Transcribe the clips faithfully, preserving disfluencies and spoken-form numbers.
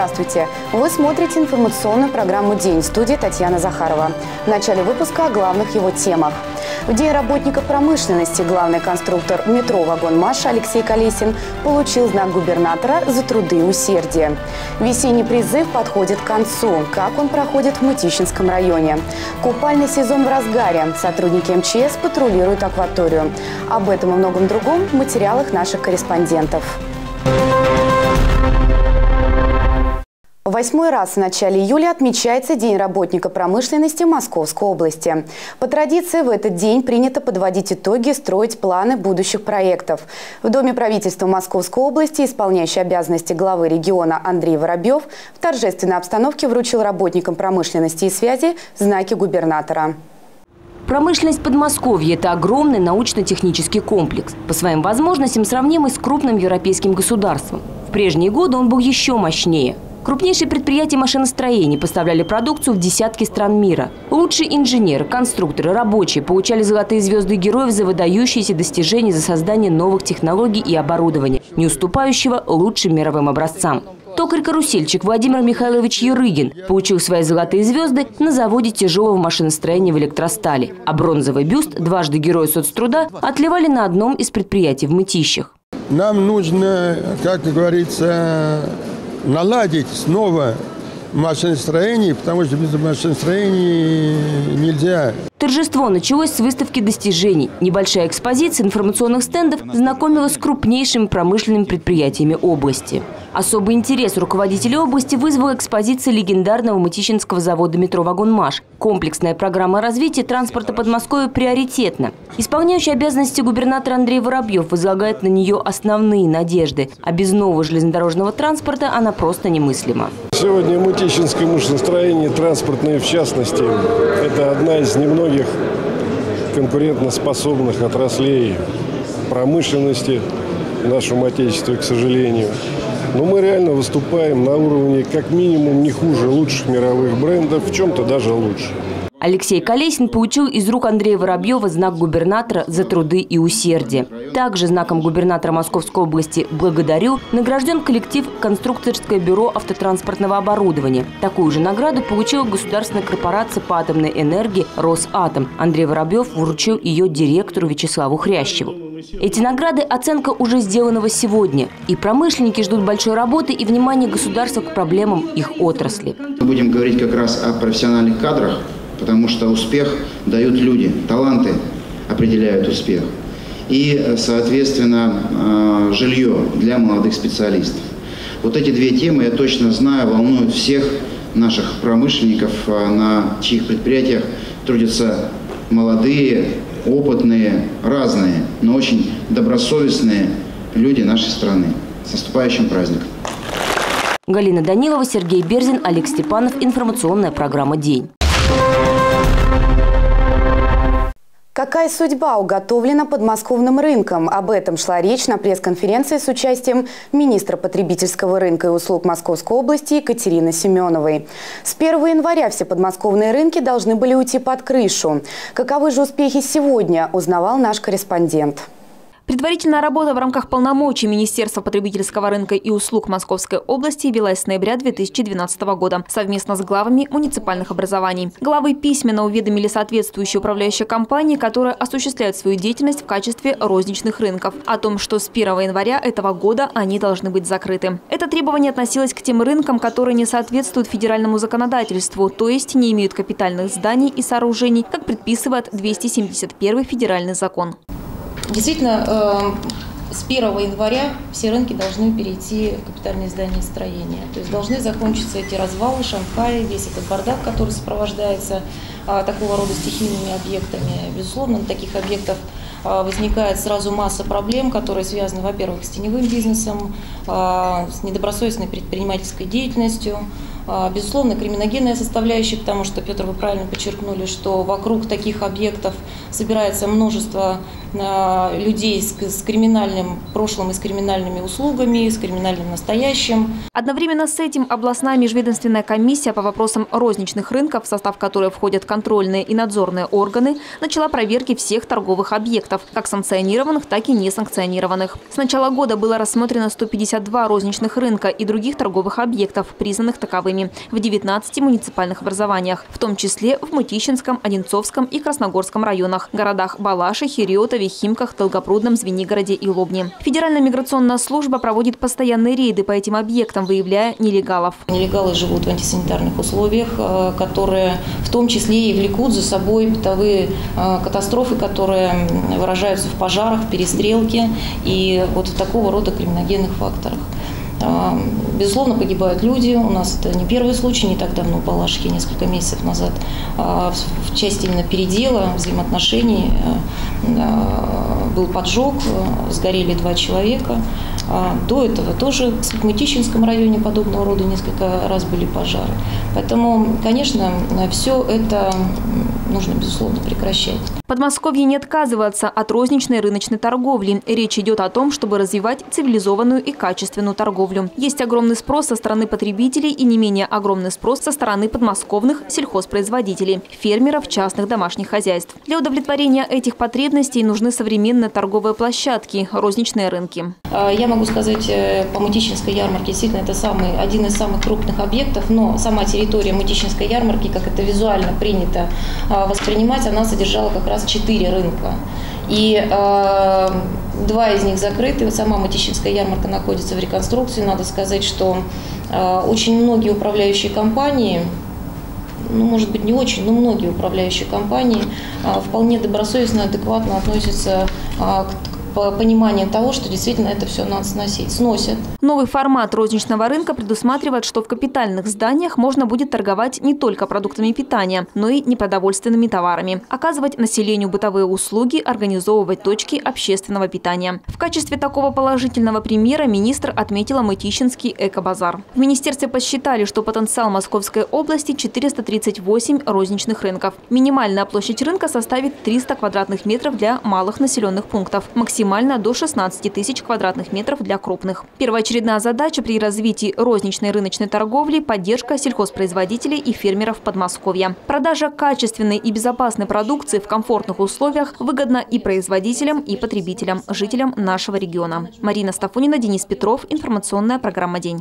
Здравствуйте! Вы смотрите информационную программу «День», в студии Татьяна Захарова. В начале выпуска о главных его темах. В День работника промышленности главный конструктор метро «Вагонмаш» Алексей Колесин получил знак губернатора за труды и усердие. Весенний призыв подходит к концу. Как он проходит в Мытищинском районе? Купальный сезон в разгаре. Сотрудники эм че эс патрулируют акваторию. Об этом и многом другом в материалах наших корреспондентов. Восьмой раз в начале июля отмечается День работника промышленности Московской области. По традиции в этот день принято подводить итоги, строить планы будущих проектов. В Доме правительства Московской области исполняющий обязанности главы региона Андрей Воробьев в торжественной обстановке вручил работникам промышленности и связи знаки губернатора. Промышленность Подмосковья – это огромный научно-технический комплекс, по своим возможностям сравнимый с крупным европейским государством. В прежние годы он был еще мощнее. Крупнейшие предприятия машиностроения поставляли продукцию в десятки стран мира. Лучшие инженеры, конструкторы, рабочие получали золотые звезды героев за выдающиеся достижения за создание новых технологий и оборудования, не уступающего лучшим мировым образцам. Токарь-карусельщик Владимир Михайлович Ярыгин получил свои золотые звезды на заводе тяжелого машиностроения в электростали. А бронзовый бюст, дважды Героя соцтруда, отливали на одном из предприятий в Мытищах. Нам нужно, как говорится, наладить снова машиностроение, потому что без машиностроения нельзя. Торжество началось с выставки достижений. Небольшая экспозиция информационных стендов знакомила с крупнейшими промышленными предприятиями области. Особый интерес руководителей области вызвала экспозиция легендарного мытищинского завода метро «Вагонмаш». Комплексная программа развития транспорта Подмосковья приоритетна. Исполняющий обязанности губернатор Андрей Воробьев возлагает на нее основные надежды. А без нового железнодорожного транспорта она просто немыслима. Сегодня мытищинское машиностроение, транспортное в частности, это одна из немногих конкурентоспособных отраслей промышленности в нашем отечестве, к сожалению. Но мы реально выступаем на уровне как минимум не хуже лучших мировых брендов, в чем-то даже лучше. Алексей Колесин получил из рук Андрея Воробьева знак губернатора за труды и усердие. Также знаком губернатора Московской области «Благодарю» награжден коллектив «Конструкторское бюро автотранспортного оборудования». Такую же награду получила государственная корпорация по атомной энергии «Росатом». Андрей Воробьев вручил ее директору Вячеславу Хрящеву. Эти награды – оценка уже сделанного сегодня. И промышленники ждут большой работы и внимания государства к проблемам их отрасли. Мы будем говорить как раз о профессиональных кадрах, потому что успех дают люди, таланты определяют успех. И, соответственно, жилье для молодых специалистов. Вот эти две темы, я точно знаю, волнуют всех наших промышленников, на чьих предприятиях трудятся молодые, опытные, разные, но очень добросовестные люди нашей страны. С наступающим праздником! Галина Данилова, Сергей Берзин, Олег Степанов. Информационная программа «День». Какая судьба уготовлена подмосковным рынком? Об этом шла речь на пресс-конференции с участием министра потребительского рынка и услуг Московской области Екатерины Семеновой. С первого января все подмосковные рынки должны были уйти под крышу. Каковы же успехи сегодня, узнавал наш корреспондент. Предварительная работа в рамках полномочий Министерства потребительского рынка и услуг Московской области велась с ноября две тысячи двенадцатого года совместно с главами муниципальных образований. Главы письменно уведомили соответствующие управляющие компании, которые осуществляют свою деятельность в качестве розничных рынков, о том, что с первого января этого года они должны быть закрыты. Это требование относилось к тем рынкам, которые не соответствуют федеральному законодательству, то есть не имеют капитальных зданий и сооружений, как предписывает двести семьдесят первый федеральный закон. Действительно, с первого января все рынки должны перейти в капитальные здания и строения. То есть должны закончиться эти развалы, Шанхай, весь этот бардак, который сопровождается такого рода стихийными объектами. Безусловно, на таких объектах возникает сразу масса проблем, которые связаны, во-первых, с теневым бизнесом, с недобросовестной предпринимательской деятельностью, Безусловно, криминогенная составляющая, потому что, Петр, вы правильно подчеркнули, что вокруг таких объектов собирается множество людей с, с криминальным прошлым и с криминальными услугами, с криминальным настоящим. Одновременно с этим областная межведомственная комиссия по вопросам розничных рынков, в состав которой входят контрольные и надзорные органы, начала проверки всех торговых объектов, как санкционированных, так и несанкционированных. С начала года было рассмотрено сто пятьдесят два розничных рынка и других торговых объектов, признанных таковыми, в девятнадцати муниципальных образованиях, в том числе в Мытищинском, Одинцовском и Красногорском районах, городах Балашихе, Реутове, Химках, Долгопрудном, Звенигороде и Лобне. Федеральная миграционная служба проводит постоянные рейды по этим объектам, выявляя нелегалов. Нелегалы живут в антисанитарных условиях, которые в том числе и влекут за собой бытовые катастрофы, которые выражаются в пожарах, перестрелке и вот в такого рода криминогенных факторах. Безусловно, погибают люди. У нас это не первый случай, не так давно в Балашихе, несколько месяцев назад. В части именно передела взаимоотношений был поджог, сгорели два человека. До этого тоже в Мытищинском районе подобного рода несколько раз были пожары. Поэтому, конечно, все это нужно, безусловно, прекращать. Подмосковье не отказывается от розничной рыночной торговли. Речь идет о том, чтобы развивать цивилизованную и качественную торговлю. Есть огромный спрос со стороны потребителей и не менее огромный спрос со стороны подмосковных сельхозпроизводителей, фермеров, частных домашних хозяйств. Для удовлетворения этих потребностей нужны современные торговые площадки, розничные рынки. Я могу сказать, по Мытищинской ярмарке действительно это самый, один из самых крупных объектов, но сама территория Мытищинской ярмарки, как это визуально принято воспринимать, она содержала как раз четыре рынка. И э, два из них закрыты. Сама Мытищинская ярмарка находится в реконструкции. Надо сказать, что э, очень многие управляющие компании, ну, может быть, не очень, но многие управляющие компании э, вполне добросовестно, адекватно относятся э, к понимание того, что действительно это все надо сносить. Сносят. Новый формат розничного рынка предусматривает, что в капитальных зданиях можно будет торговать не только продуктами питания, но и непродовольственными товарами, оказывать населению бытовые услуги, организовывать точки общественного питания. В качестве такого положительного примера министр отметила Мытищинский экобазар. В министерстве подсчитали, что потенциал Московской области – четыреста тридцать восемь розничных рынков. Минимальная площадь рынка составит триста квадратных метров для малых населенных пунктов. Максимально до шестнадцати тысяч квадратных метров для крупных. Первоочередная задача при развитии розничной рыночной торговли – поддержка сельхозпроизводителей и фермеров Подмосковья. Продажа качественной и безопасной продукции в комфортных условиях выгодна и производителям, и потребителям, жителям нашего региона. Марина Стафунина, Денис Петров. Информационная программа «День».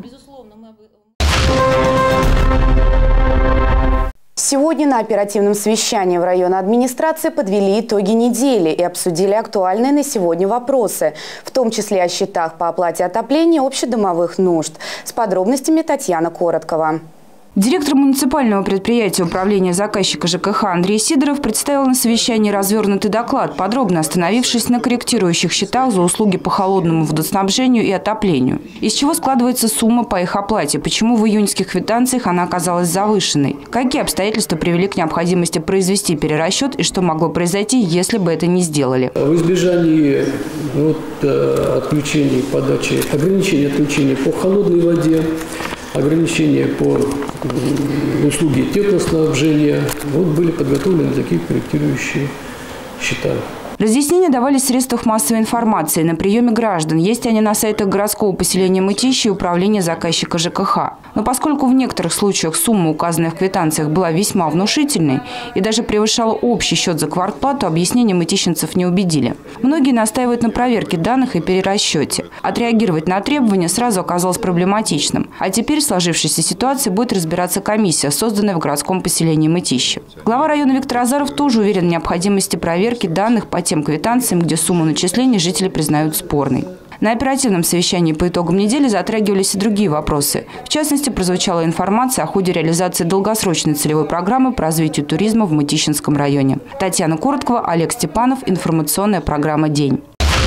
Сегодня на оперативном совещании в районной администрации подвели итоги недели и обсудили актуальные на сегодня вопросы, в том числе о счетах по оплате отопления общедомовых нужд. С подробностями Татьяна Короткова. Директор муниципального предприятия управления заказчика ЖКХ Андрей Сидоров представил на совещании развернутый доклад, подробно остановившись на корректирующих счетах за услуги по холодному водоснабжению и отоплению. Из чего складывается сумма по их оплате, почему в июньских квитанциях она оказалась завышенной, какие обстоятельства привели к необходимости произвести перерасчет и что могло произойти, если бы это не сделали. В избежании вот, отключений подачи, ограничения отключения по холодной воде, ограничения по услуге теплоснабжения. Вот были подготовлены такие корректирующие счета. Разъяснения давались в средствах массовой информации, на приеме граждан. Есть они на сайтах городского поселения Мытищи и управления заказчика ЖКХ. Но поскольку в некоторых случаях сумма, указанная в квитанциях, была весьма внушительной и даже превышала общий счет за квартплату, объяснения мытищинцев не убедили. Многие настаивают на проверке данных и перерасчете. Отреагировать на требования сразу оказалось проблематичным. А теперь в сложившейся ситуации будет разбираться комиссия, созданная в городском поселении Мытищи. Глава района Виктор Азаров тоже уверен в необходимости проверки данных по тем квитанциям, где сумму начислений жители признают спорной. На оперативном совещании по итогам недели затрагивались и другие вопросы. В частности, прозвучала информация о ходе реализации долгосрочной целевой программы по развитию туризма в Мытищинском районе. Татьяна Короткова, Олег Степанов. Информационная программа «День».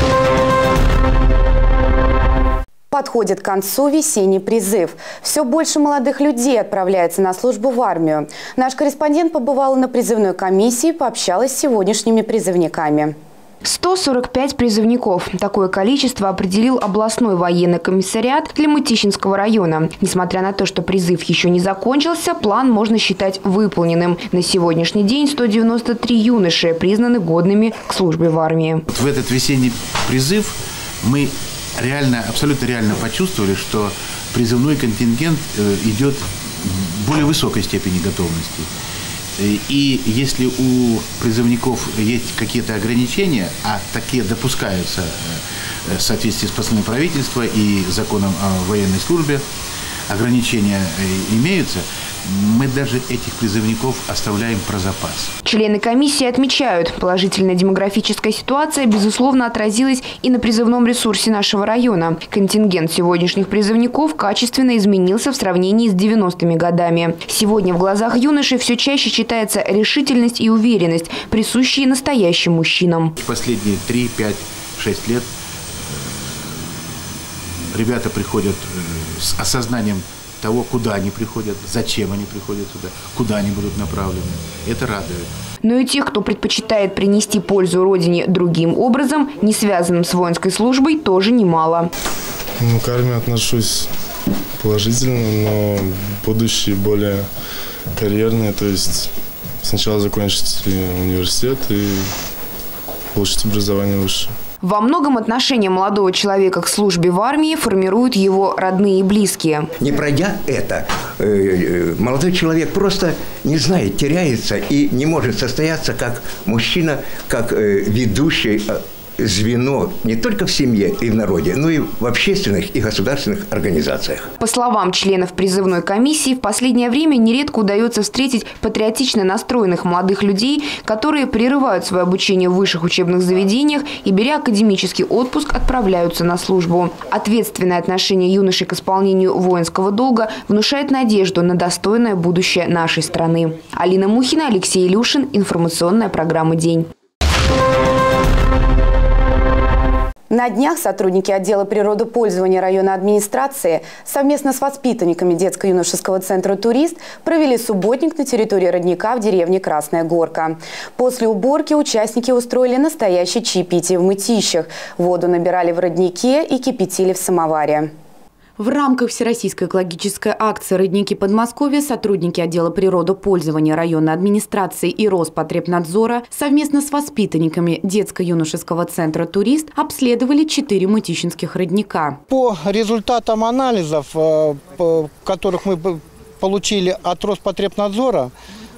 Подходит к концу весенний призыв. Все больше молодых людей отправляется на службу в армию. Наш корреспондент побывал на призывной комиссии, пообщалась с сегодняшними призывниками. сто сорок пять призывников. Такое количество определил областной военный комиссариат для Мытищинского района. Несмотря на то, что призыв еще не закончился, план можно считать выполненным. На сегодняшний день сто девяносто три юноши признаны годными к службе в армии. В этот весенний призыв мы реально, абсолютно реально почувствовали, что призывной контингент идет в более высокой степени готовности. И если у призывников есть какие-то ограничения, а такие допускаются в соответствии с постановлением правительства и законом о военной службе, ограничения имеются, мы даже этих призывников оставляем про запас. Члены комиссии отмечают, положительная демографическая ситуация, безусловно, отразилась и на призывном ресурсе нашего района. Контингент сегодняшних призывников качественно изменился в сравнении с девяностыми годами. Сегодня в глазах юношей все чаще читается решительность и уверенность, присущие настоящим мужчинам. Последние три, пять, шесть лет ребята приходят с осознанием того, куда они приходят, зачем они приходят сюда, куда они будут направлены. Это радует. Но и тех, кто предпочитает принести пользу родине другим образом, не связанным с воинской службой, тоже немало. Ну, к армии отношусь положительно, но будущее более карьерное. То есть сначала закончить университет и получить образование высшее. Во многом отношение молодого человека к службе в армии формируют его родные и близкие. Не пройдя это, молодой человек просто не знает, теряется и не может состояться как мужчина, как ведущий звено не только в семье и в народе, но и в общественных и государственных организациях. По словам членов призывной комиссии, в последнее время нередко удается встретить патриотично настроенных молодых людей, которые прерывают свое обучение в высших учебных заведениях и, беря академический отпуск, отправляются на службу. Ответственное отношение юношей к исполнению воинского долга внушает надежду на достойное будущее нашей страны. Алина Мухина, Алексей Илюшин. Информационная программа «День». На днях сотрудники отдела природопользования районной администрации совместно с воспитанниками детско-юношеского центра «Турист» провели субботник на территории родника в деревне Красная Горка. После уборки участники устроили настоящее чаепитие в Мытищах. Воду набирали в роднике и кипятили в самоваре. В рамках всероссийской экологической акции «Родники Подмосковья» сотрудники отдела природопользования районной администрации и Роспотребнадзора совместно с воспитанниками детско-юношеского центра «Турист» обследовали четыре мытищинских родника. По результатам анализов, которых мы получили от Роспотребнадзора,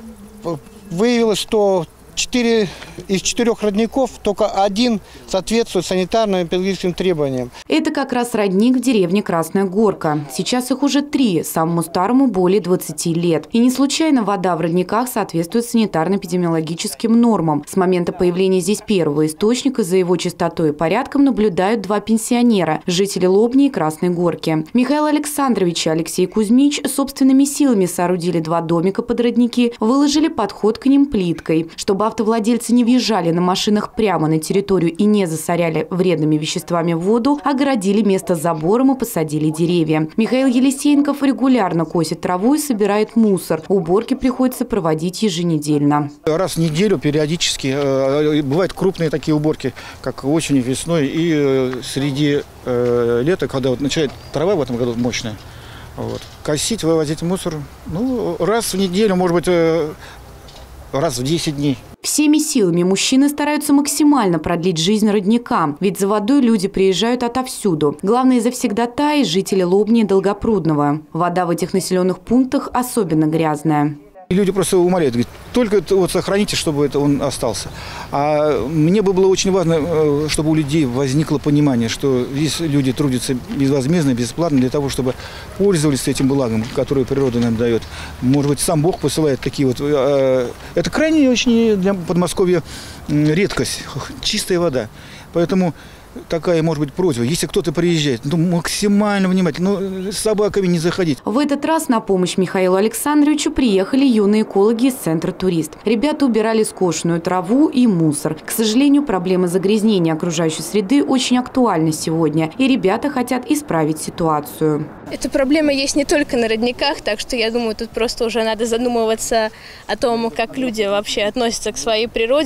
выявилось, что Четыре из четырех родников, только один соответствует санитарным и экологическим требованиям. Это как раз родник в деревне Красная Горка. Сейчас их уже три, самому старому более двадцати лет. И не случайно вода в родниках соответствует санитарно-эпидемиологическим нормам. С момента появления здесь первого источника за его чистотой и порядком наблюдают два пенсионера, жители Лобни и Красной Горки. Михаил Александрович и Алексей Кузьмич собственными силами соорудили два домика под родники, выложили подход к ним плиткой, чтобы автовладельцы не въезжали на машинах прямо на территорию и не засоряли вредными веществами воду, огородили место забором и посадили деревья. Михаил Елисеенков регулярно косит траву и собирает мусор. Уборки приходится проводить еженедельно. Раз в неделю периодически бывают крупные такие уборки, как осенью, весной и среди э, лета, когда вот начинает трава в этом году мощная. Вот. Косить, вывозить мусор, ну, раз в неделю, может быть, э, раз в десять дней. Всеми силами мужчины стараются максимально продлить жизнь родника, ведь за водой люди приезжают отовсюду. Главное, завсегдатаи – жители Лобни и Долгопрудного. Вода в этих населенных пунктах особенно грязная. И люди просто умоляют, говорят, только вот сохраните, чтобы это он остался. А мне бы было очень важно, чтобы у людей возникло понимание, что здесь люди трудятся безвозмездно, бесплатно для того, чтобы пользовались этим благом, которое природа нам дает. Может быть, сам Бог посылает такие вот. Это крайне очень для Подмосковья редкость, чистая вода. Поэтому такая, может быть, просьба. Если кто-то приезжает, ну, максимально внимательно, ну, с собаками не заходить. В этот раз на помощь Михаилу Александровичу приехали юные экологи из центра «Турист». Ребята убирали скошенную траву и мусор. К сожалению, проблема загрязнения окружающей среды очень актуальна сегодня, и ребята хотят исправить ситуацию. Эта проблема есть не только на родниках, так что я думаю, тут просто уже надо задумываться о том, как люди вообще относятся к своей природе и к тому,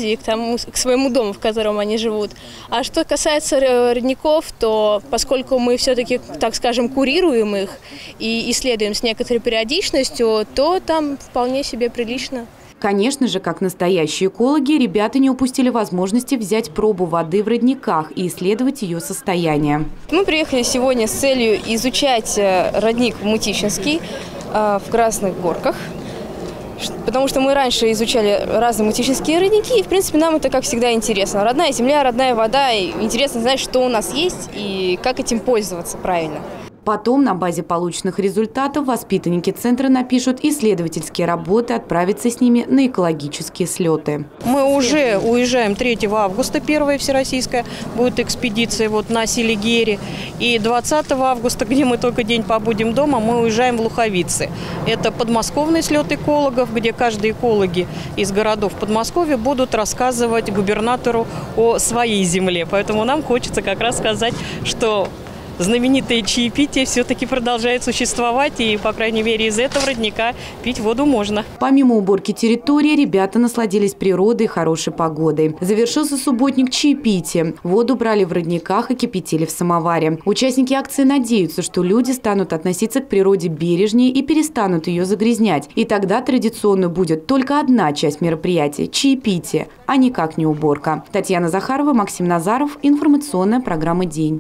своему, к своему дому, в котором они живут. А что касается родников, то поскольку мы все-таки, так скажем, курируем их и исследуем с некоторой периодичностью, то там вполне себе прилично. Конечно же, как настоящие экологи, ребята не упустили возможности взять пробу воды в родниках и исследовать ее состояние. Мы приехали сегодня с целью изучать родник Мытищинский в Красных Горках, потому что мы раньше изучали разные мытищинские родники, и, в принципе, нам это, как всегда, интересно. Родная земля, родная вода, и интересно знать, что у нас есть и как этим пользоваться правильно. Потом на базе полученных результатов воспитанники центра напишут исследовательские работы, отправятся с ними на экологические слеты. Мы уже уезжаем третьего августа, первая всероссийская будет экспедиция вот на Селигере. И двадцатого августа, где мы только день побудем дома, мы уезжаем в Луховицы. Это подмосковный слет экологов, где каждые экологи из городов Подмосковья будут рассказывать губернатору о своей земле. Поэтому нам хочется как раз сказать, что знаменитое чаепитие все-таки продолжает существовать, и, по крайней мере, из этого родника пить воду можно. Помимо уборки территории, ребята насладились природой и хорошей погодой. Завершился субботник чаепитием. Воду брали в родниках и кипятили в самоваре. Участники акции надеются, что люди станут относиться к природе бережнее и перестанут ее загрязнять. И тогда традиционно будет только одна часть мероприятия – чаепитие, а никак не уборка. Татьяна Захарова, Максим Назаров. Информационная программа «День».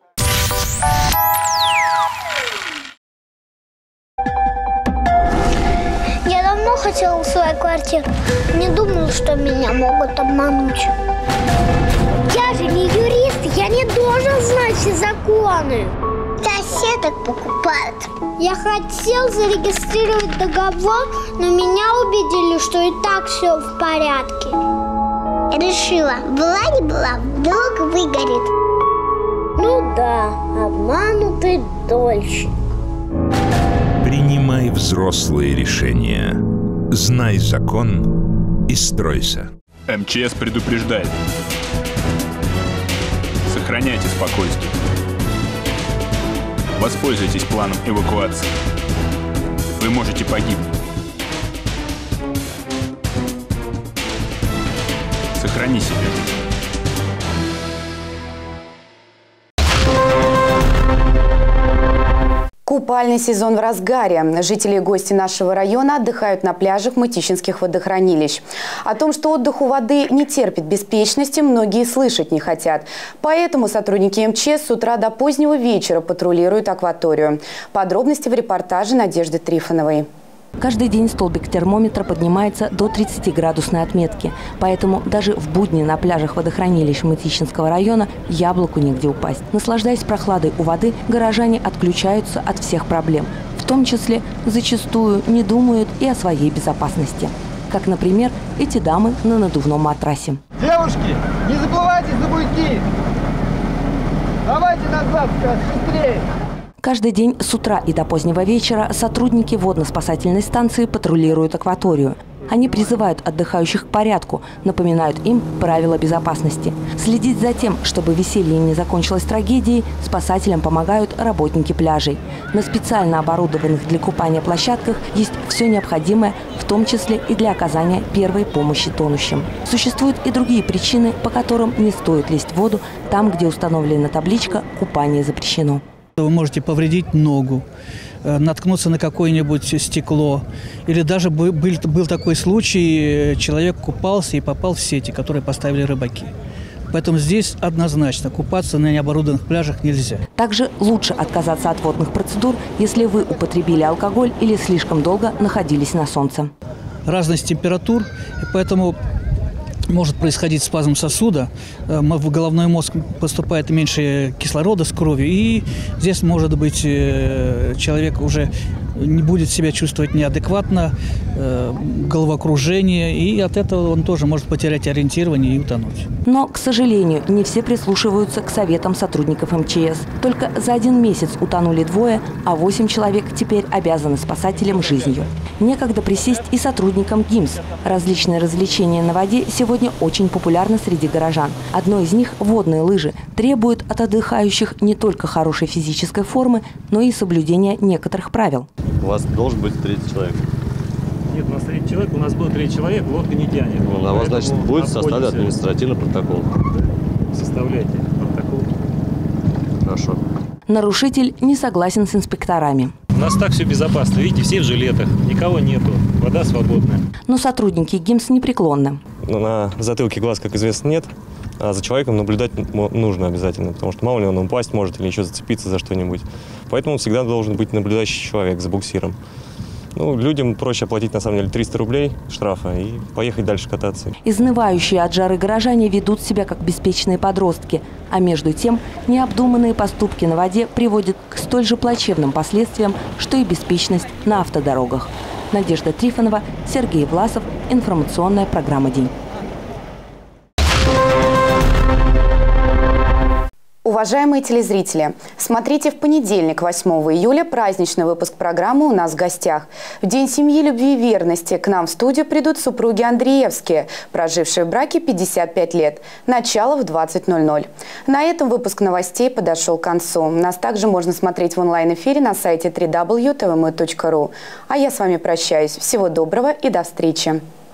Я давно хотела в свою квартиру. Не думала, что меня могут обмануть. Я же не юрист, я не должен знать все законы. Соседок покупают. Я хотел зарегистрировать договор, но меня убедили, что и так все в порядке. Решила, была не была, вдруг выгорит. Ну да, обманутый дольше. Принимай взрослые решения. Знай закон и стройся. МЧС предупреждает. Сохраняйте спокойствие. Воспользуйтесь планом эвакуации. Вы можете погибнуть. Сохрани себе жизнь. Купальный сезон в разгаре. Жители и гости нашего района отдыхают на пляжах мытищинских водохранилищ. О том, что отдых у воды не терпит беспечности, многие слышать не хотят. Поэтому сотрудники МЧС с утра до позднего вечера патрулируют акваторию. Подробности в репортаже Надежды Трифоновой. Каждый день столбик термометра поднимается до тридцатиградусной отметки. Поэтому даже в будни на пляжах водохранилищ Мытищинского района яблоку негде упасть. Наслаждаясь прохладой у воды, горожане отключаются от всех проблем. В том числе зачастую не думают и о своей безопасности. Как, например, эти дамы на надувном матрасе. Девушки, не заплывайте за буйки! Давайте назад, быстрее! Каждый день с утра и до позднего вечера сотрудники водно-спасательной станции патрулируют акваторию. Они призывают отдыхающих к порядку, напоминают им правила безопасности. Следить за тем, чтобы веселье не закончилось трагедией, спасателям помогают работники пляжей. На специально оборудованных для купания площадках есть все необходимое, в том числе и для оказания первой помощи тонущим. Существуют и другие причины, по которым не стоит лезть в воду там, где установлена табличка «Купание запрещено». Вы можете повредить ногу, наткнуться на какое-нибудь стекло. Или даже был, был такой случай, человек купался и попал в сети, которые поставили рыбаки. Поэтому здесь однозначно купаться на необорудованных пляжах нельзя. Также лучше отказаться от водных процедур, если вы употребили алкоголь или слишком долго находились на солнце. Разность температур, и поэтому может происходить спазм сосуда, в головной мозг поступает меньше кислорода с кровью, и здесь, может быть, человек уже не будет себя чувствовать неадекватно, головокружение, и от этого он тоже может потерять ориентирование и утонуть. Но, к сожалению, не все прислушиваются к советам сотрудников МЧС. Только за один месяц утонули двое, а восемь человек теперь обязаны спасателям жизнью. Некогда присесть и сотрудникам ГИМС. Различные развлечения на воде сегодня очень популярны среди горожан. Одно из них – водные лыжи. Требуют от отдыхающих не только хорошей физической формы, но и соблюдения некоторых правил. У вас должен быть третий человек. Нет, у нас третий человек, у нас был третий человек, лодка не тянет. Ну, а вас, значит, будет составлять административный протокол. Составляйте протокол. Хорошо. Нарушитель не согласен с инспекторами. У нас так все безопасно. Видите, все в жилетах, никого нету, вода свободная. Но сотрудники ГИМС непреклонны. На затылке глаз, как известно, нет. А за человеком наблюдать нужно обязательно, потому что мало ли он упасть может или еще зацепиться за что-нибудь. Поэтому всегда должен быть наблюдающий человек за буксиром. Ну, людям проще оплатить, на самом деле, триста рублей штрафа и поехать дальше кататься. Изнывающие от жары горожане ведут себя как беспечные подростки. А между тем, необдуманные поступки на воде приводят к столь же плачевным последствиям, что и беспечность на автодорогах. Надежда Трифонова, Сергей Власов. Информационная программа «День». Уважаемые телезрители, смотрите в понедельник, восьмого июля, праздничный выпуск программы «У нас в гостях». В День семьи, любви и верности к нам в студию придут супруги Андреевские, прожившие в браке пятьдесят пять лет. Начало в двадцать ноль ноль. На этом выпуск новостей подошел к концу. Нас также можно смотреть в онлайн-эфире на сайте дабл ю дабл ю дабл ю точка тэ вэ эм точка ру. А я с вами прощаюсь. Всего доброго и до встречи.